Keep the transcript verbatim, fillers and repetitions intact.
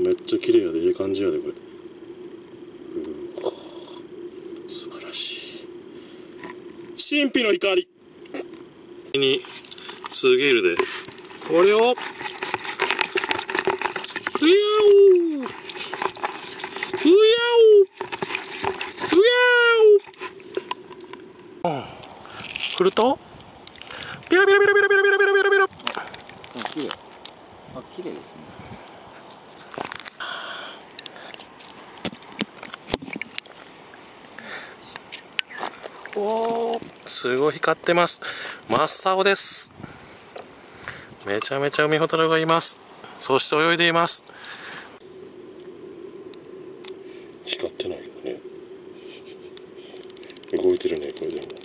めっちゃ綺麗やで、いい感じやでこれ。うわ素晴らしい。神秘の怒りにツゲールでこれをうやおうやおうやお振るとピラピラピラピラピラピラピラピラピラ。 綺麗。あ、綺麗ですね。 おー、すごい光ってます。真っ青です。めちゃめちゃ海ホタルがいます。そして泳いでいます。光ってないかね。動いてるね、これでも。